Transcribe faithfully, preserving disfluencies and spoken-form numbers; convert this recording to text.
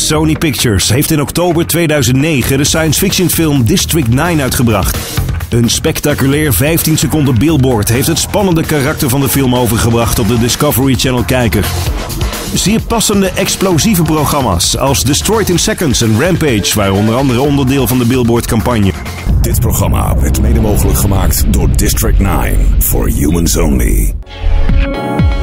Sony Pictures heeft in oktober tweeduizend negen de science fiction film District nine uitgebracht. Een spectaculair vijftien seconden billboard heeft het spannende karakter van de film overgebracht op de Discovery Channel kijker. Zeer passende explosieve programma's als Destroyed in Seconds en Rampage waren onder andere onderdeel van de billboardcampagne. Dit programma werd mede mogelijk gemaakt door District nine for Humans Only.